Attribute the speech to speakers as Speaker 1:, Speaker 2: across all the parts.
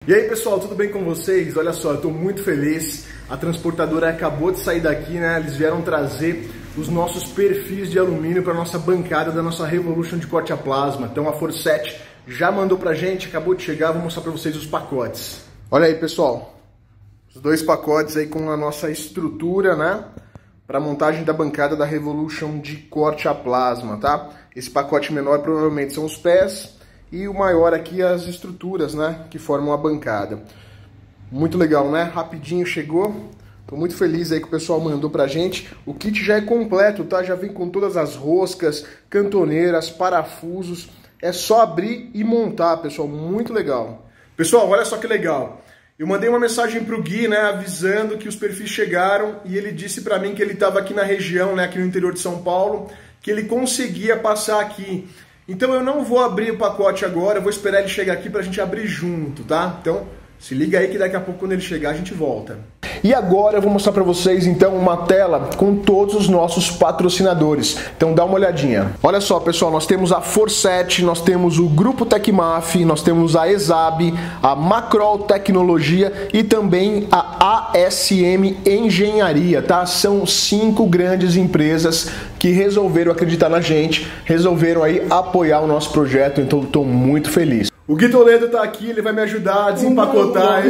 Speaker 1: E aí pessoal, tudo bem com vocês? Olha só, eu estou muito feliz, a transportadora acabou de sair daqui, né? Eles vieram trazer os nossos perfis de alumínio para a nossa bancada da nossa Revolution de corte a plasma. Então a Forset já mandou pra gente, acabou de chegar, vou mostrar para vocês os pacotes. Olha aí pessoal, os dois pacotes aí com a nossa estrutura, né? Para montagem da bancada da Revolution de corte a plasma, tá? Esse pacote menor provavelmente são os pés e o maior aqui as estruturas, né? Que formam a bancada. Muito legal, né? Rapidinho chegou. Tô muito feliz aí que o pessoal mandou pra gente. O kit já é completo, tá? Já vem com todas as roscas, cantoneiras, parafusos. É só abrir e montar, pessoal. Muito legal. Pessoal, olha só que legal. Eu mandei uma mensagem pro Gui, né, avisando que os perfis chegaram e ele disse pra mim que ele estava aqui na região, né, aqui no interior de São Paulo, que ele conseguia passar aqui. Então eu não vou abrir o pacote agora, eu vou esperar ele chegar aqui pra gente abrir junto, tá? Então se liga aí que daqui a pouco quando ele chegar a gente volta. E agora eu vou mostrar para vocês então uma tela com todos os nossos patrocinadores. Então dá uma olhadinha. Olha só pessoal, nós temos a Forset, nós temos o Grupo Tecmaf, nós temos a ESAB, a Macrol Tecnologia e também a ASM Engenharia, tá? São 5 grandes empresas que resolveram acreditar na gente, resolveram aí apoiar o nosso projeto, então estou muito feliz. O Gui Toledo tá aqui, ele vai me ajudar a desempacotar.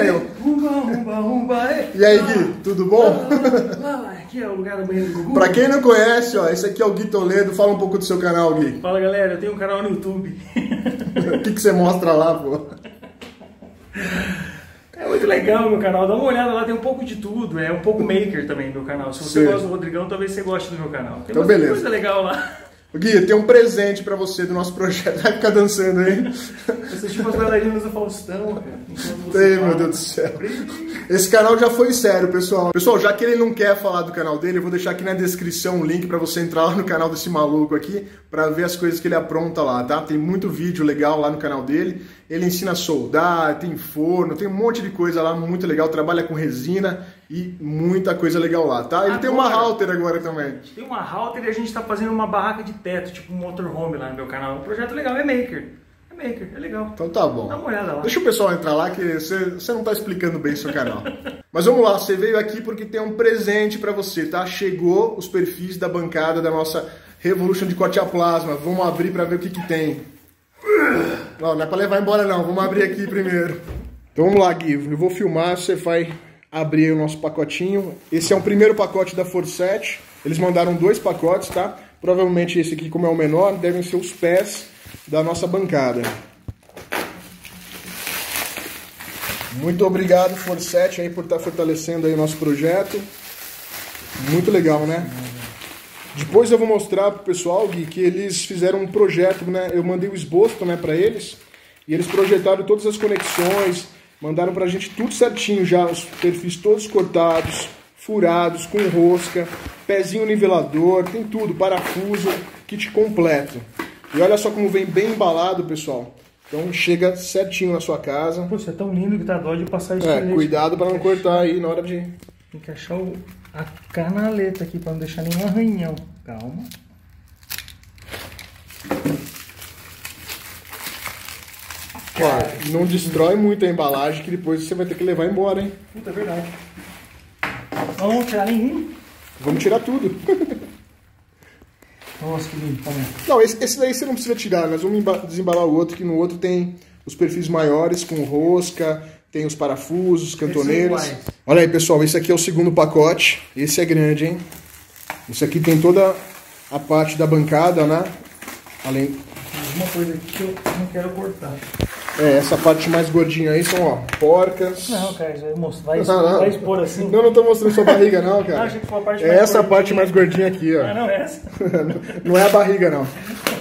Speaker 1: E aí, Gui, tudo bom?
Speaker 2: Aqui é o lugar do banheiro do Gugu.
Speaker 1: Pra quem não conhece, ó, esse aqui é o Gui Toledo. Fala um pouco do seu canal, Gui.
Speaker 2: Fala galera, eu tenho um canal no YouTube.
Speaker 1: O que você mostra lá, pô?
Speaker 2: É muito legal o meu canal, dá uma olhada lá, tem um pouco de tudo. É um pouco maker também meu canal. Se você gosta do Rodrigão, talvez você goste do meu canal. Tem
Speaker 1: então, beleza.
Speaker 2: Coisa legal lá.
Speaker 1: Gui, tem um presente pra você do nosso projeto. Vai ficar dançando aí.
Speaker 2: Você tipo as bailarinas do Faustão, cara.
Speaker 1: Meu Deus do céu. Esse canal já foi sério, pessoal. Pessoal, já que ele não quer falar do canal dele, eu vou deixar aqui na descrição o link pra você entrar lá no canal desse maluco aqui, pra ver as coisas que ele apronta lá, tá? Tem muito vídeo legal lá no canal dele. Ele ensina a soldar, tem forno, tem um monte de coisa lá muito legal. Trabalha com resina e muita coisa legal lá, tá? Ele agora, tem uma halter agora também.
Speaker 2: Tem uma halter e a gente tá fazendo uma barraca de teto, tipo um motorhome lá no meu canal. Um projeto legal, é maker. É maker, é legal.
Speaker 1: Então tá bom.
Speaker 2: Dá uma olhada lá.
Speaker 1: Deixa o pessoal entrar lá que você não tá explicando bem o seu canal. Mas vamos lá, você veio aqui porque tem um presente pra você, tá? Chegou os perfis da bancada da nossa Revolution de corte a plasma. Vamos abrir pra ver o que que tem. Não é pra levar embora não, vamos abrir aqui primeiro. Então vamos lá, Gui, eu vou filmar, você vai abrir o nosso pacotinho. Esse é o primeiro pacote da Forset. Eles mandaram 2 pacotes, tá? Provavelmente esse aqui, como é o menor, devem ser os pés da nossa bancada. Muito obrigado, Forset, aí, por estar fortalecendo aí o nosso projeto. Muito legal, né? Depois eu vou mostrar pro pessoal, Gui, que eles fizeram um projeto, né? Eu mandei o esboço, né, para eles. E eles projetaram todas as conexões, mandaram pra gente tudo certinho já, os perfis todos cortados, furados, com rosca, pezinho nivelador, tem tudo, parafuso, kit completo. E olha só como vem bem embalado, pessoal. Então chega certinho na sua casa.
Speaker 2: Pô, isso é tão lindo que tá dó de passar isso.
Speaker 1: Cuidado para não cortar aí na hora de...
Speaker 2: Tem que achar a canaleta aqui para não deixar nenhum arranhão. Calma.
Speaker 1: Ó, não destrói muito a embalagem que depois você vai ter que levar embora, hein?
Speaker 2: Puta, é verdade. Não vamos tirar nenhum?
Speaker 1: Vamos tirar tudo.
Speaker 2: Nossa, que lindo, tá bom.
Speaker 1: Não, esse daí você não precisa tirar, nós vamos desembalar o outro, que no outro tem os perfis maiores com rosca, tem os parafusos, cantoneiras. Olha aí, pessoal, esse aqui é o segundo pacote, esse é grande, hein? Esse aqui tem toda a parte da bancada, né? Além...
Speaker 2: Uma coisa aqui que eu não quero cortar.
Speaker 1: Essa parte mais gordinha aí são, ó, porcas.
Speaker 2: Não, cara, vai expor assim.
Speaker 1: Não tô mostrando sua barriga não, cara.
Speaker 2: Achei que foi a parte
Speaker 1: mais essa gordinha. Parte mais gordinha aqui, ó.
Speaker 2: Ah, não é essa?
Speaker 1: Não é a barriga, não.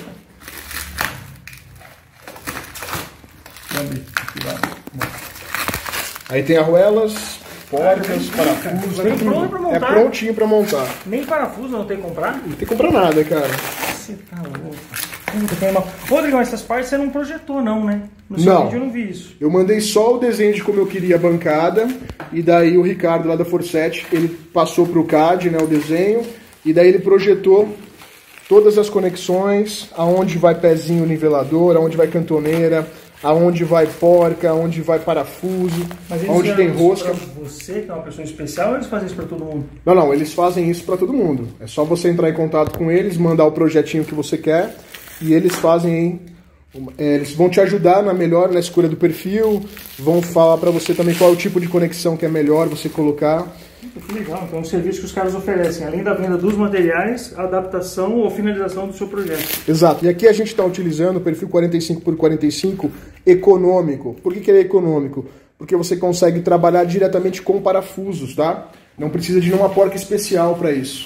Speaker 1: Aí tem arruelas, porcas, parafusos.
Speaker 2: Vem pronto pra montar.
Speaker 1: É prontinho pra montar.
Speaker 2: Nem parafuso não tem que comprar?
Speaker 1: Não tem que comprar nada, cara.
Speaker 2: Você tá louco. Rodrigo, essas partes você não projetou não, né? No seu vídeo eu não vi isso.
Speaker 1: Eu mandei só o desenho de como eu queria a bancada, e daí o Ricardo lá da Forset, ele passou pro CAD, né, o desenho, e daí ele projetou todas as conexões, aonde vai pezinho nivelador, aonde vai cantoneira, aonde vai porca, aonde vai parafuso, aonde tem rosca.
Speaker 2: Você que é uma pessoa especial, ou eles fazem isso para todo mundo?
Speaker 1: Não, eles fazem isso para todo mundo. É só você entrar em contato com eles, mandar o projetinho que você quer e eles fazem. Eles vão te ajudar na escolha do perfil, vão falar para você também qual é o tipo de conexão que é melhor você colocar.
Speaker 2: Que legal, então é um serviço que os caras oferecem, além da venda dos materiais, a adaptação ou finalização do seu projeto.
Speaker 1: Exato, e aqui a gente está utilizando o perfil 45x45 econômico. Por que ele é econômico? Porque você consegue trabalhar diretamente com parafusos, tá? Não precisa de nenhuma porca especial para isso.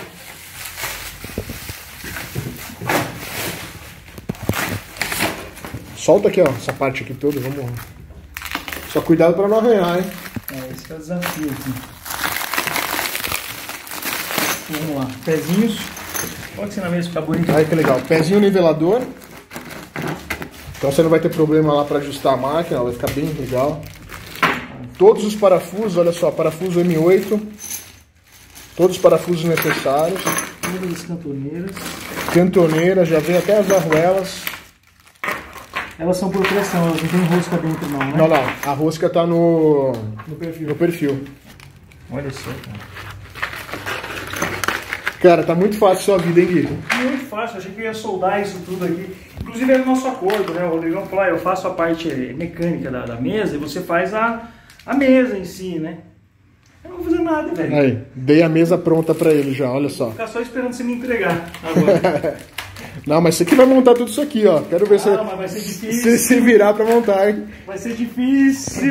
Speaker 1: Solta aqui, ó, essa parte aqui toda, vamos lá. Só cuidado para não arranhar, hein?
Speaker 2: Esse é o desafio aqui. Vamos lá, pezinhos. Pode ser na mesa, ficar bonito.
Speaker 1: Aí que legal, pezinho nivelador. Então você não vai ter problema lá para ajustar a máquina, vai ficar bem legal. Todos os parafusos, olha só, parafuso M8. Todos os parafusos necessários.
Speaker 2: Todas as cantoneiras.
Speaker 1: Cantoneira, já vem até as arruelas.
Speaker 2: Elas são por pressão, elas não tem rosca dentro não, né?
Speaker 1: Não, a rosca tá no perfil.
Speaker 2: Olha só, cara.
Speaker 1: Cara, tá muito fácil a sua vida, hein, Gui?
Speaker 2: Muito fácil, achei que eu ia soldar isso tudo aqui. Inclusive é o nosso acordo, né? O Rodrigão falou, eu faço a parte mecânica da mesa e você faz a mesa em si, né? Eu não vou fazer nada, velho.
Speaker 1: Aí, dei a mesa pronta pra ele já, olha só.
Speaker 2: Vou ficar só esperando você me entregar agora.
Speaker 1: Não, mas você que vai montar tudo isso aqui, ó. Quero ver
Speaker 2: mas vai ser difícil.
Speaker 1: se se virar pra montar, hein?
Speaker 2: Vai ser difícil.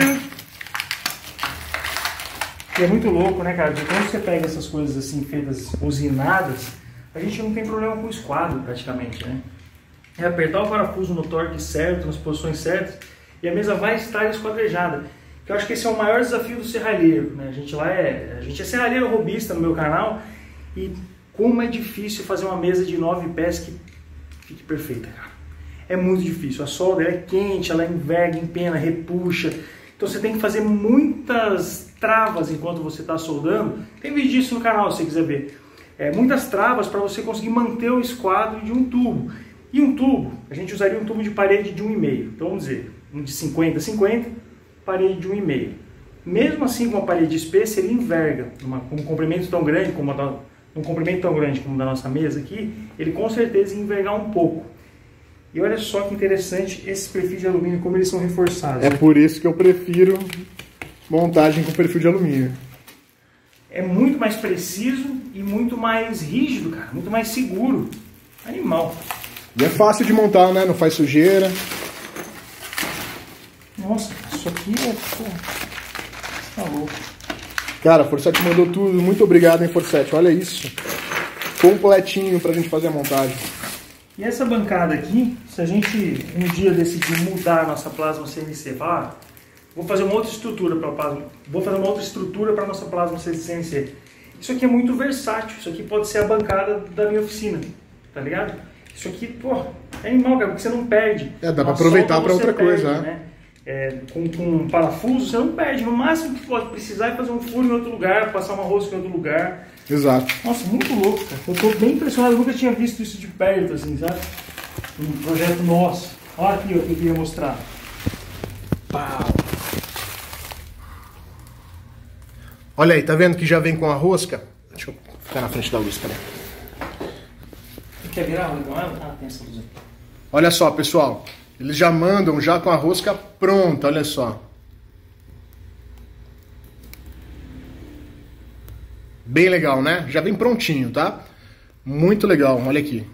Speaker 2: E é muito louco, né, cara? De quando você pega essas coisas assim, feitas usinadas, a gente não tem problema com o esquadro, praticamente, né? É apertar o parafuso no torque certo, nas posições certas, e a mesa vai estar esquadrejada. Eu acho que esse é o maior desafio do serralheiro, né? A gente é serralheiro robista no meu canal, e como é difícil fazer uma mesa de 9 pés que fique perfeita, cara. É muito difícil. A solda ela é quente, ela enverga, empena, repuxa. Então você tem que fazer muitas travas enquanto você está soldando. Tem vídeo disso no canal se você quiser ver. Muitas travas para você conseguir manter o esquadro de um tubo. E um tubo, a gente usaria um tubo de parede de 1,5. Então vamos dizer, um de 50-50, parede de 1,5. Mesmo assim, com uma parede espessa, ele enverga. Com um comprimento tão grande como o da nossa mesa aqui, ele com certeza ia envergar um pouco. E olha só que interessante esses perfis de alumínio, como eles são reforçados.
Speaker 1: É por isso que eu prefiro montagem com perfil de alumínio.
Speaker 2: É muito mais preciso e muito mais rígido, cara. Muito mais seguro. Animal.
Speaker 1: E é fácil de montar, né? Não faz sujeira.
Speaker 2: Nossa, isso aqui é... Pô, tá louco.
Speaker 1: Cara, a Forsete mandou tudo. Muito obrigado, hein, Forsete. Olha isso. Completinho pra gente fazer a montagem.
Speaker 2: E essa bancada aqui, se a gente um dia decidir mudar a nossa plasma CNC, vou fazer uma outra estrutura para a nossa plasma CNC. Isso aqui é muito versátil. Isso aqui pode ser a bancada da minha oficina, tá ligado? Isso aqui, pô, é animal, cara, porque você não perde.
Speaker 1: Dá pra aproveitar para outra coisa,
Speaker 2: né? Com parafuso, você não perde. No máximo que pode precisar é fazer um furo em outro lugar, passar uma rosca em outro lugar.
Speaker 1: Exato.
Speaker 2: Nossa, muito louco, cara. Eu tô bem impressionado, eu nunca tinha visto isso de perto, assim, sabe? Um projeto nosso. Olha aqui o que eu queria mostrar. Pau!
Speaker 1: Olha aí, tá vendo que já vem com a rosca? Deixa eu ficar na frente da luz, cadê?
Speaker 2: Quer virar com ela? Ah, tem essa luz aqui.
Speaker 1: Olha só, pessoal. Eles já mandam já com a rosca pronta, olha só. Bem legal, né? Já vem prontinho, tá? Muito legal, olha aqui.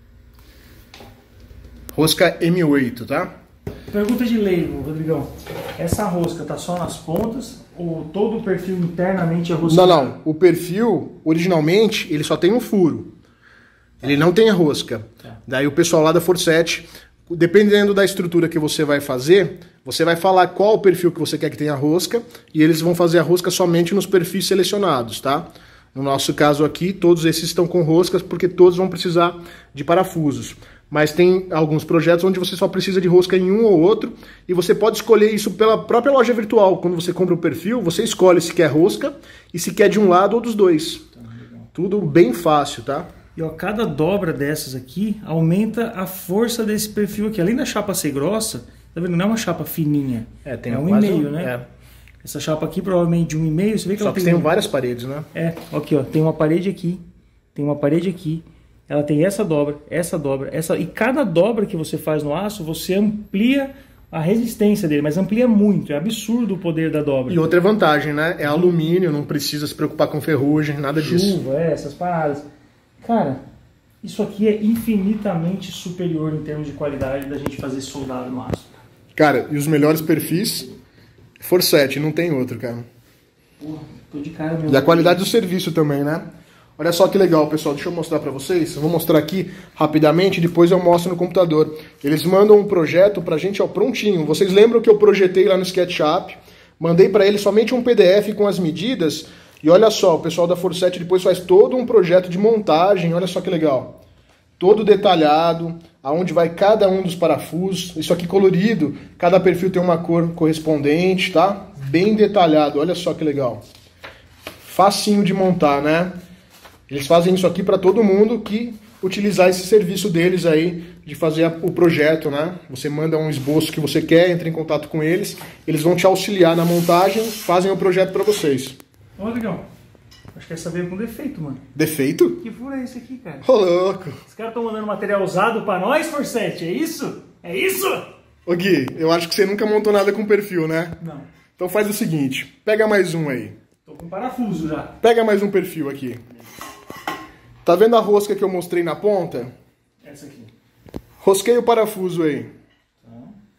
Speaker 1: Rosca M8, tá?
Speaker 2: Pergunta de leigo, Rodrigão. Essa rosca tá só nas pontas ou todo o perfil internamente é rosca?
Speaker 1: Não. O perfil, originalmente, ele só tem um furo. Ele não tem a rosca. Daí o pessoal lá da Forsete, dependendo da estrutura que você vai fazer, você vai falar qual o perfil que você quer que tenha a rosca e eles vão fazer a rosca somente nos perfis selecionados, tá? No nosso caso aqui, todos esses estão com roscas porque todos vão precisar de parafusos. Mas tem alguns projetos onde você só precisa de rosca em um ou outro e você pode escolher isso pela própria loja virtual. Quando você compra o perfil, você escolhe se quer rosca e se quer de um lado ou dos dois. Tudo bem fácil, tá?
Speaker 2: E ó, cada dobra dessas aqui aumenta a força desse perfil aqui. Além da chapa ser grossa, Tá vendo? Não é uma chapa fininha.
Speaker 1: Tem
Speaker 2: é 1,5, né?
Speaker 1: É.
Speaker 2: Essa chapa aqui provavelmente de 1,5, você vê que
Speaker 1: Só
Speaker 2: ela
Speaker 1: que tem várias paredes, né?
Speaker 2: Aqui, ó, tem uma parede aqui, tem uma parede aqui. Ela tem essa dobra, essa... E cada dobra que você faz no aço, você amplia a resistência dele, mas amplia muito. É absurdo o poder da dobra.
Speaker 1: E outra vantagem, né? É alumínio, não precisa se preocupar com ferrugem, nada disso.
Speaker 2: Chuva, essas paradas. Cara, isso aqui é infinitamente superior em termos de qualidade da gente fazer soldado no aço.
Speaker 1: Cara, e os melhores perfis, Forsett, não tem outro, cara.
Speaker 2: Porra, tô de cara mesmo.
Speaker 1: E a qualidade do serviço também, né? Olha só que legal, pessoal. Deixa eu mostrar pra vocês. Eu vou mostrar aqui rapidamente, depois eu mostro no computador. Eles mandam um projeto pra gente, ó, prontinho. Vocês lembram que eu projetei lá no SketchUp? Mandei pra eles somente um PDF com as medidas. E olha só, o pessoal da Forsett depois faz todo um projeto de montagem. Olha só que legal. Todo detalhado, aonde vai cada um dos parafusos. Isso aqui colorido. Cada perfil tem uma cor correspondente, tá? Bem detalhado. Olha só que legal. Facinho de montar, né? Eles fazem isso aqui para todo mundo que utilizar esse serviço deles aí, de fazer o projeto, né? Você manda um esboço que você quer, entra em contato com eles, eles vão te auxiliar na montagem, fazem o projeto para vocês.
Speaker 2: Ó, legal. Acho que essa veio com defeito, mano.
Speaker 1: Defeito?
Speaker 2: Que furo é esse aqui, cara?
Speaker 1: Ô, louco!
Speaker 2: Os caras estão mandando material usado para nós, Forsett? É isso? É isso?
Speaker 1: Ô Gui, eu acho que você nunca montou nada com perfil, né?
Speaker 2: Não.
Speaker 1: Então faz o seguinte, pega mais um aí.
Speaker 2: Tô com parafuso já.
Speaker 1: Pega mais um perfil aqui. Tá vendo a rosca que eu mostrei na ponta?
Speaker 2: Essa aqui.
Speaker 1: Rosquei o parafuso aí.
Speaker 2: Tá.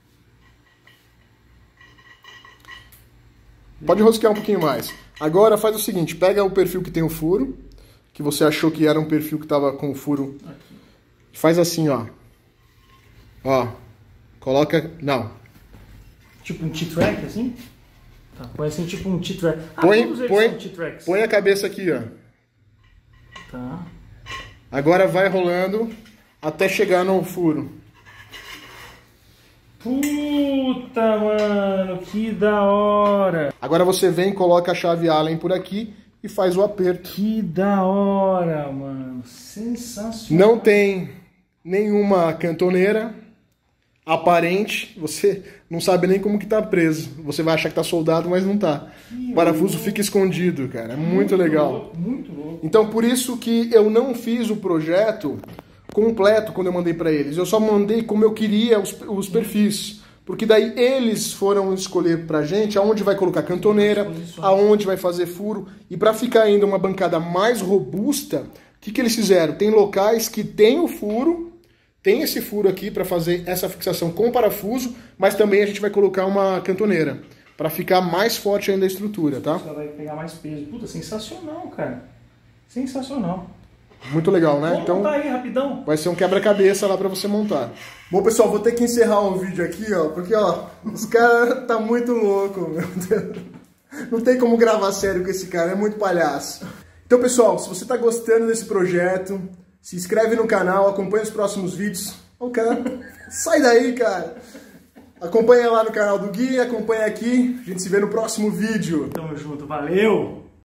Speaker 1: Pode rosquear um pouquinho mais. Agora faz o seguinte, pega o perfil que tem o furo, que você achou que era um perfil que tava com o furo.
Speaker 2: Aqui.
Speaker 1: Faz assim, ó. Ó. Coloca... Não.
Speaker 2: Tipo um T-Track, assim? Tá, põe assim, tipo um T-Track.
Speaker 1: Põe a cabeça aqui, ó.
Speaker 2: Tá.
Speaker 1: Agora vai rolando até chegar no furo.
Speaker 2: Puta, mano, que da hora.
Speaker 1: Agora você vem, coloca a chave Allen por aqui e faz o aperto.
Speaker 2: Que da hora, mano. Sensacional.
Speaker 1: Não tem nenhuma cantoneira aparente, você não sabe nem como que tá preso. Você vai achar que tá soldado, mas não tá. O parafuso fica escondido, cara. É muito legal.
Speaker 2: Louco, muito louco.
Speaker 1: Então, por isso que eu não fiz o projeto completo quando eu mandei para eles. Eu só mandei como eu queria os perfis. Porque daí eles foram escolher pra gente aonde vai colocar cantoneira, aonde vai fazer furo. E para ficar ainda uma bancada mais robusta, o que eles fizeram? Tem locais que tem o furo, tem esse furo aqui para fazer essa fixação com parafuso, mas também a gente vai colocar uma cantoneira, para ficar mais forte ainda a estrutura, tá?
Speaker 2: Ela vai pegar mais peso. Puta, sensacional, cara. Sensacional.
Speaker 1: Muito legal, né?
Speaker 2: Vamos
Speaker 1: Então
Speaker 2: montar aí, rapidão.
Speaker 1: vai ser um quebra-cabeça lá para você montar. Bom, pessoal, vou ter que encerrar o vídeo aqui, ó, porque, ó, os caras tá muito louco, meu Deus. Não tem como gravar sério com esse cara, é muito palhaço. Então, pessoal, se você tá gostando desse projeto, se inscreve no canal, acompanha os próximos vídeos. Ó, cara, sai daí, cara. Acompanha lá no canal do Gui, acompanha aqui. A gente se vê no próximo vídeo.
Speaker 2: Tamo junto, valeu!